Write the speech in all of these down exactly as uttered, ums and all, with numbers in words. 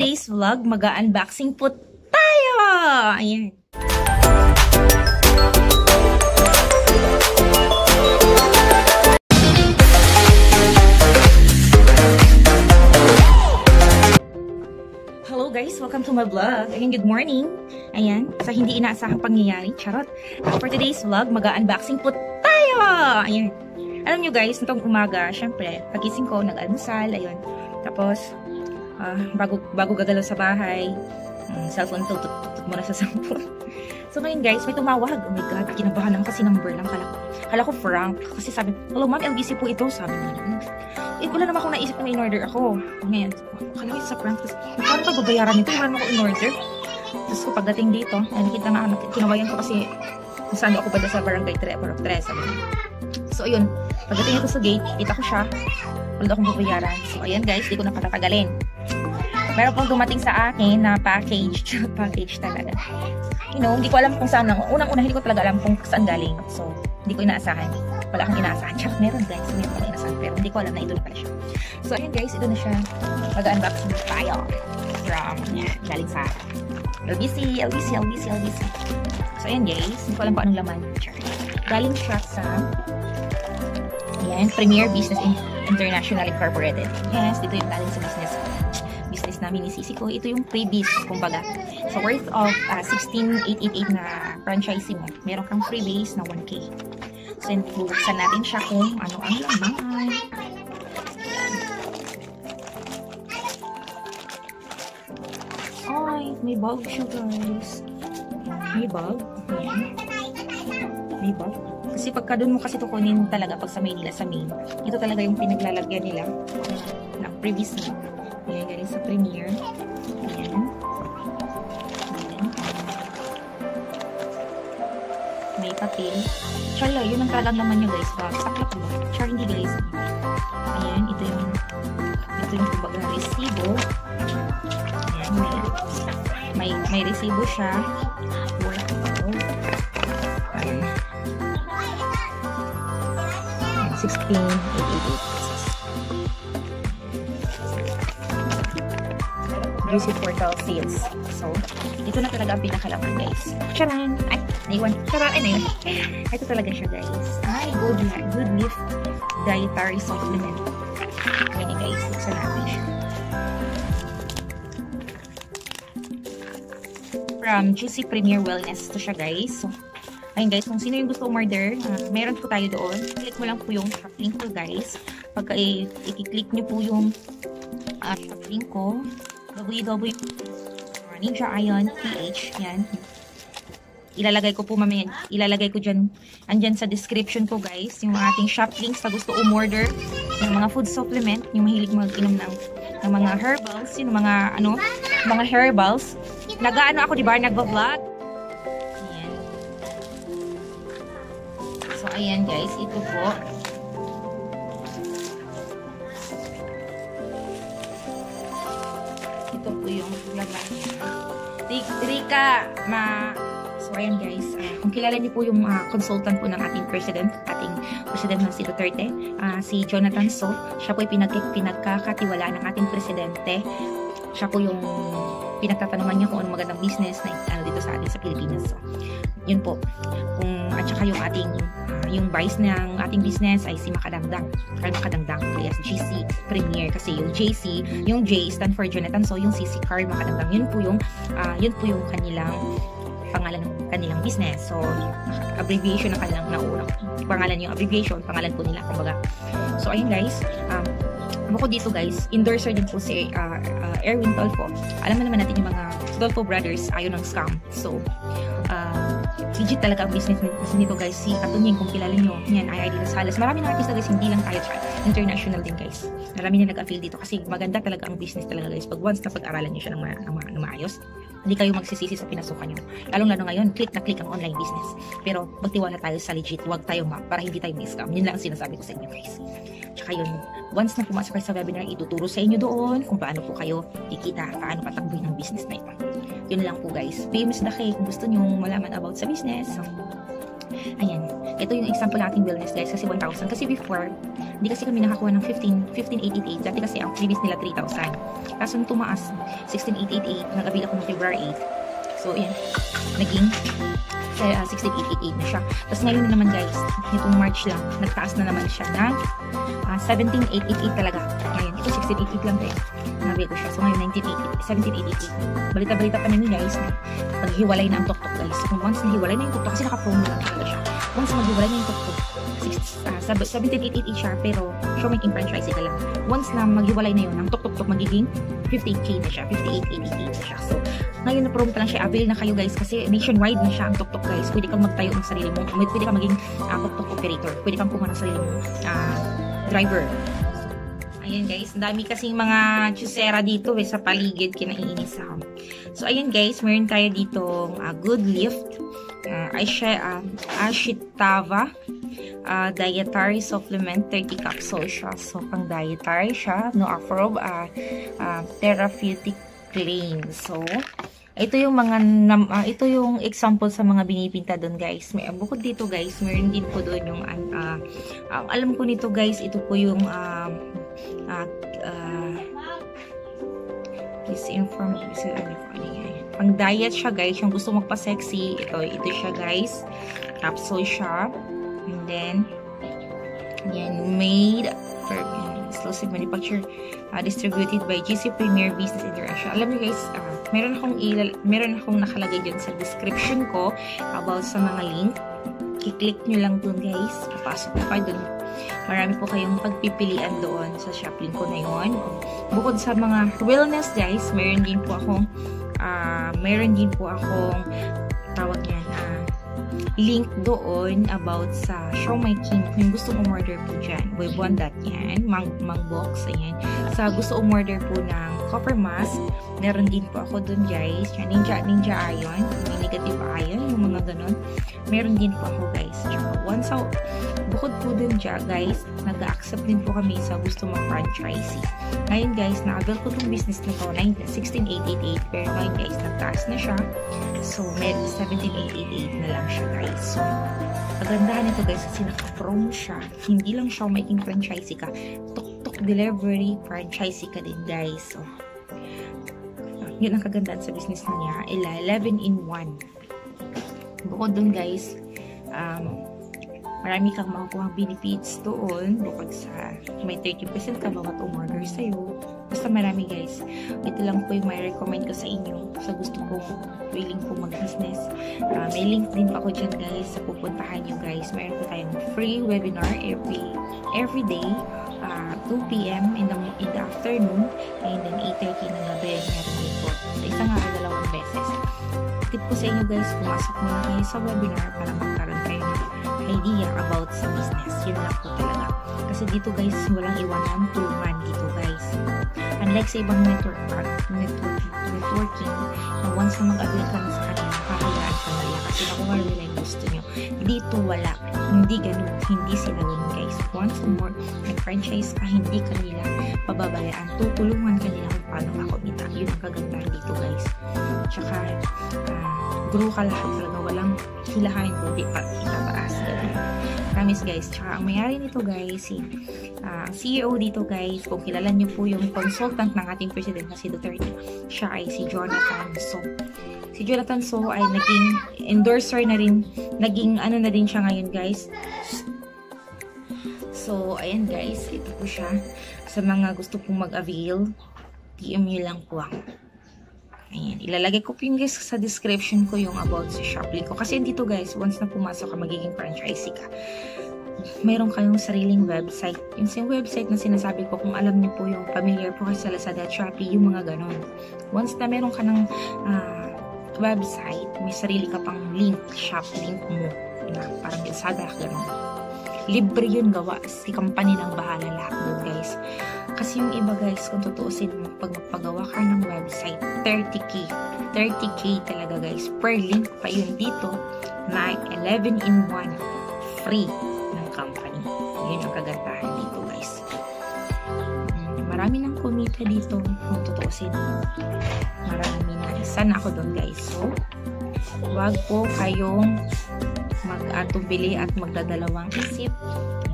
today's vlog, mag-unboxing po tayo! Ayan. Hello guys, welcome to my vlog. Again, good morning. Ayan, sa hindi inaasahang pangyayari, charot. Uh, for today's vlog, mag-unboxing po tayo! Ayan. Alam nyo guys, nitong umaga, syempre, pagising ko, nag-almusal, ayun. Tapos, uh, bago, bago gagalaw sa bahay, um, cellphone to, tutut muna sa cellphone. So ngayon guys, may tumawag. Oh my God, kinabahan lang kasi number lang. Kala ko, kala ko Frank. Kasi sabi, hello ma'am, L B C po ito. Sabi niya. Eh, wala naman akong naisip na in-order ako. Ngayon, kala ko sa Frank. Tapos, paano pa babayaran nito? Wala naman ako in-order. Tapos ko pagdating dito, nakikita nga, kinabayan ko kasi kung saan ako ba sa barangay Teresa. So ayun, pagdating ito sa gate, kita ko siya. Wala akong babayaran. So ayan guys, di ko na patatagalin. Meron pong dumating sa akin na package. Package talaga. You know, hindi ko alam kung saan. Unang-una, hindi ko talaga alam kung saan galing. So, hindi ko inaasahan. Wala akong inaasahan. Tsaka meron guys. Meron akong inaasahan. Pero hindi ko alam na ito na pala siya. So, ayan guys. Ito na siya. Mag-unboxing tayo. From, yan. Galing sa L B C, L B C, L B C, L B C. So, ayan guys. Hindi ko alam kung anong laman. Galing siya sa yan, Premier Business International Incorporated. Yes, dito yung galing sa business business namin ni Sisi ko. Ito yung freebies, kumbaga. So, worth of uh, sixteen thousand eight hundred eighty-eight na franchisee mo. Meron kang freebies na one K. So, bubuksan natin siya kung ano ang laman. Ay, may bag siya, guys. May bag. Ayan. May bag. Kasi pagka doon mo kasi ito kunin talaga pag sa Maynila, sa main. Ito talaga yung pinaglalagyan nila ng freebies mo. Ayan, galing sa Premier. Ayan. Ayan. May papel. Char, yun ang talagang naman nyo guys. Saklap mo. Char, hindi guys. Ayan, ito yung ito yung kumbaga resibo. Ayan, may may, may resibo siya. Ayan. sixteen thousand eight hundred eighty-eight. Juicy Portal Sales. So, ito na talaga ang pinakalaman guys. Charan! Ay, naiwan. Charan! Ay, naiwan. Ito talaga siya guys. Ay, good, good leaf dietary supplement. Ayan guys. Buksan natin siya. From Juicy Premier Wellness. Ito siya guys. So, ayun guys, kung sino yung gusto umorder, uh, meron po tayo doon. Click mo lang po yung shop link ko guys. Pagka i-click nyo po yung uh, shop link ko, w w w dot ninja ion p h, yan. Ilalagay ko po mamaya, ilalagay ko dyan, andyan sa description ko guys, yung ating shop link sa gusto umorder ng mga food supplement, yung mahilig mag-inom ng, ng mga herbals, yung mga ano, mga herbals. Nag-ano ako, diba? Nag-vlog. So, ayan guys, ito po. Ito po yung laman. Rika, ma... So, ayan guys. Uh, kung kilala niyo po yung uh, consultant po ng ating president, ating president na si Duterte, uh, si Jonathan So, siya po yung pinag pinagkakatiwalaan ng ating presidente. Siya po yung pinagtatanungan niya kung anong magandang business na ano, dito sa atin sa Pilipinas. So, yun po. Kung, at saka yung ating uh, yung vice ng ating business ay si Makadangdang. Carl Makadangdang. Yes, G C Premier. Kasi yung J C, yung J stand for Jonathan. So, yung C C Carl Makadangdang. Yun po yung, uh, yun po yung kanilang pangalan ng kanilang business. So, abbreviation ng kanilang nauna. Pangalan yung abbreviation, pangalan po nila. Kumbaga. So, ayun guys. Um, Bukod dito guys, endorser din po si uh, uh, Erwin Tolfo. Alam mo naman natin yung mga Tolfo brothers ayaw ng scam. So, uh, legit talaga ang business nito guys. Si Katunying, kung kilala nyo, yan, ay Idol Salas. Marami ng artista guys, hindi lang tayo, international din guys. Marami na nag-affiliate dito kasi maganda talaga ang business talaga guys. Pag once na pag-aralan nyo siya ng, ma ng, ma ng maayos, hindi kayo magsisisi sa pinasukan nyo. Lalong-lalo ngayon, click na click ang online business. Pero magtiwala tayo sa legit, huwag tayo ma para hindi tayo may-scam. Yun lang ang sinasabi ko sa inyo guys. Tsaka yun, once na pumasok kayo sa webinar, ituturo sa inyo doon kung paano po kayo kikita, paano patakbuhin ang business na ito. Yun lang po guys. Famous na kayo kung gusto nyo malaman about sa business. So, ayan. Ito yung example nating wellness guys kasi one thousand. Kasi before, Hindi kasi kami nakakuha ng fifteen eight eight eight. Dati kasi ang previous nila three thousand. Kaso nung tumaas, sixteen eight eight eight, nag-avail ako ng February eight. So, ayan. Naging uh, sixteen eight eight eight na siya. Tapos ngayon naman guys, nitong March lang, nagtaas na naman siya na uh, seventeen eight eight eight talaga. Ngayon, ito sixteen eight eight lang tayo. Nabili ko siya. So ngayon, seventeen eight eight eight. Balita-balita pa namin guys na paghiwalay na ang tok-tok guys. Kung once nahiwalay na yung tok-tok, kasi naka-promo lang talaga siya. Once maghiwalay na yung tok-tok, uh, seventeen eight eight eight siya, pero showmaking franchise ka lang. Once na maghiwalay na yun, ang tok-tok-tok magiging fifty K na siya, fifty-eight eight eight eight na siya. So, ngayon na promo pa lang siya, avail na kayo guys kasi nationwide na siya ang tok-tok guys. Pwede kang magtayo ng sarili mo, pwede kang maging uh, tok-tok operator, pwede kang kumuha ng sarili mo uh, driver. Ayan guys, ang dami kasing mga chusera dito eh, sa paligid, kinaiinis ako. So ayan guys, meron tayo dito uh, Good Lift, uh, Asha, uh, Ashitava, uh, dietary supplement, thirty capsules siya. So pang dietary siya, no approve, uh, uh, therapeutic claim. So ito yung mga uh, ito yung example sa mga binibinta doon guys. May bukod dito guys, meron din po doon yung uh, uh, alam ko nito guys, ito po yung uh, uh, uh, please inform me pang diet siya guys, yung gusto magpa-sexy, ito ito siya guys, capsule siya, and then yan, made for exclusive manufacturer, uh, distributed by G C Premier Business International. Alam niyo guys, uh, meron akong ilal meron akong nakalagay dyan sa description ko about sa mga link. I-click nyo lang dun guys, papasok na kayo dun. Marami po kayong pagpipilian doon sa shop link ko na yun. Bukod sa mga wellness guys, meron din po akong uh, meron din po akong tawag niyan, uh, link doon about sa Show My King. Kung gusto umorder po dyan, buwan dot yan, mang, mang box, ayan. Sa gusto umorder po ng copper mask, meron din po ako doon guys. Yan, ninja, ninja iron, may negative iron, yung mga ganun. Meron din po ako guys. Tsaka once out, bukod po dun dyan guys, nag-accept din po kami sa gusto mag-franchise. Ngayon guys, na-avail ko itong business na to, sixteen eight eight eight, pero ngayon guys, nagtaas na siya. So, med seventeen eight eight eight na lang siya guys. So, pagandahan nito guys, kasi naka-promo siya. Hindi lang siya making franchise ka. Tok-tok delivery, franchise ka din guys. So, yun ang kagandahan sa business niya. eleven in one. Bukod dun guys, um, marami kang makukuha benefits doon. Bukod sa may thirty percent ka bawat umorder sa'yo. Basta marami guys. Ito lang po yung may recommend ko sa inyo. Sa gusto kong willing po mag-business. Uh, may link din pa ako dyan guys. Sa pupuntahan nyo guys. Mayroon po tayong free webinar every every day. Uh, two P M in the, in the afternoon. And then eight thirty ng gabi. Meron din po. Sa isang araw, dalawang beses. Tip po sa inyo guys, pumasok muna kayo sa webinar para magkaroon kayo ng idea about sa business. Yun lang po talaga. Kasi dito guys, walang iwanan, tulungan dito guys. Unlike sa ibang network, network networking, na once na mag-avail ka na sa kanila, kakayaan ka nila kasi nakuha nila yung gusto nyo. Dito wala. Hindi ganun. Hindi sila ganun guys. Once more, nag-franchise ka, hindi kanila pababayaan. Tutulungan kanila kung paano makumita. Yun ang kagandahan dito guys. Tsaka, uh, grow ka lahat talaga. Walang hilahain ko, di pa itataas. Promise guys. Tsaka, ang mayari nito guys, si uh, C E O dito guys, kung kilala nyo po yung consultant ng ating president na si Duterte, siya ay si Jonathan So. Si Jonathan So ay naging endorser na rin, naging ano na din siya ngayon guys. So, ayan guys, ito po siya. Sa mga gusto pong mag-avail, P M nyo lang po ako. Ayan, ilalagay ko po yung guys sa description ko yung about sa shop link ko. Kasi dito guys, once na pumasok ka, magiging franchisee ka. Mayroon kayong sariling website. Yung same website na sinasabi ko, kung alam niyo po yung familiar po kayo sa Lazada at Shopee, yung mga ganon. Once na meron ka ng uh, website, may sarili ka pang link, shop link mo, na parang Lazada, ganon. Libre yun gawa. Si company ng bahala lahat doon guys. Kasi yung iba guys, kung tutuusin mo, pag magpagawa ka ng website, thirty K. thirty K talaga guys. Per link pa yun dito na eleven in one. Free ng company. Yun ang kagandahan dito guys. Marami nang kumita dito kung tutuusin mo. Marami na. Isa na ako doon guys. So, wag po kayong mag-atubili at magdadalawang isip.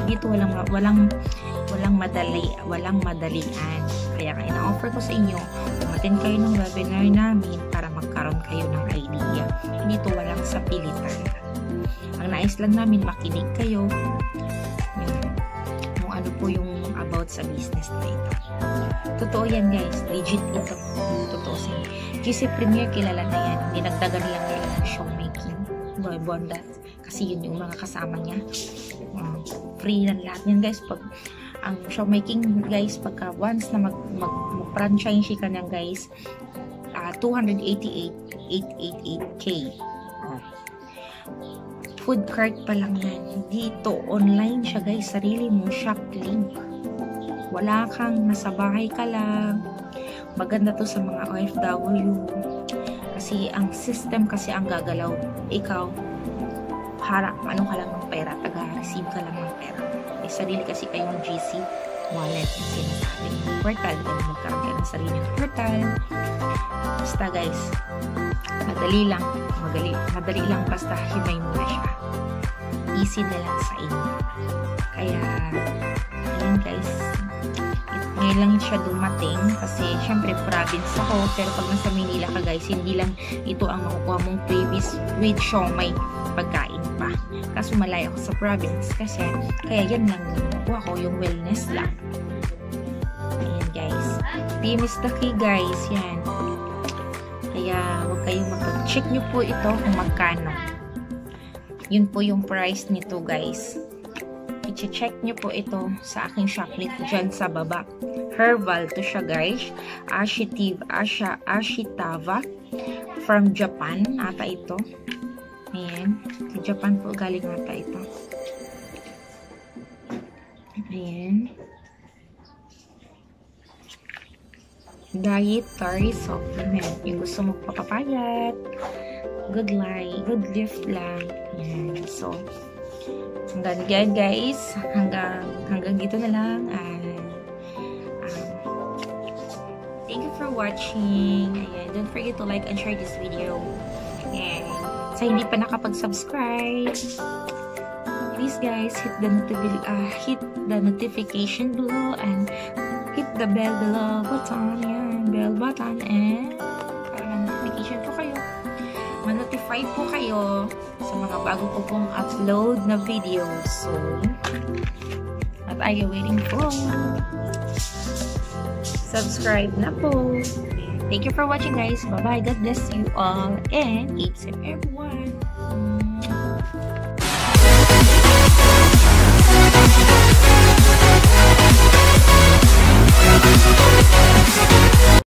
dito walang walang walang madali, walang madalian. Kaya kaya na-offer ko sa inyo, umattend kayo ng webinar namin para magkaroon kayo ng idea. Dito walang sa pilitan. Ang nais lang namin makinig kayo yung, yung ano po yung about sa business na ito. Totoo yan guys, legit ito. Totoo sa G C Premier, kilala na yan. Dinagdagan lang nila ng showmaking. Boy Bondat. Kasi yun yung mga kasama niya. Uh, free lang lahat yan guys. Pag ang showmaking guys, pagka once na mag, mag, mag-franchise ka na guys, uh, two hundred eighty-eight thousand eight hundred eighty-eight K. Uh, food cart pa lang yan. Dito, online siya guys. Sarili mo, shop link. Wala kang, nasa bahay ka lang. Maganda to sa mga O F W. Kasi ang system kasi ang gagalaw. Ikaw, harap, ano ka lang ng pera. Taga-receive ka lang ng pera. May sarili kasi kayong G C wallet. Kasi nasa ating portal. Kaya magkaroon kayo ng sarili ng portal. Basta guys, madali lang. Madali, madali lang basta himay mo na siya. Easy na lang sa inyo. Kaya, ayun guys, ngayon lang siya dumating kasi syempre province ako, pero pag nasa Manila ka guys, hindi lang ito ang makukuha mong previous with siomai pagkain pa. Kaso malayo ako sa province kasi kaya yan lang makukuha ko, yung wellness lang. Ayan guys, P M is the key guys, yan. Kaya huwag kayong mag-check nyo po ito kung magkano. Yun po yung price nito guys. I-check nyo po ito sa aking shop link dyan sa baba. Herbal to siya guys. Ashitiv, Asha, Ashitava from Japan ata ito. Ayan. Sa Japan po galing ata ito. Ayan. Dietary supplement. Yung gusto mo papapayat. Good life. Good lift lang. Ayan. So, hanggang dyan guys, hanggang hanggang dito na lang, and um, thank you for watching. Ayan, don't forget to like and share this video, and sa hindi pa nakapag-subscribe, please guys, hit the notification uh, hit the notification below and hit the bell below button, yan, bell button, and para notification po kayo, ma-notify po kayo sa mga bago ko pong upload na videos. So, what are you waiting for? Subscribe na po. Thank you for watching guys. Bye-bye. God bless you all and keep safe everyone.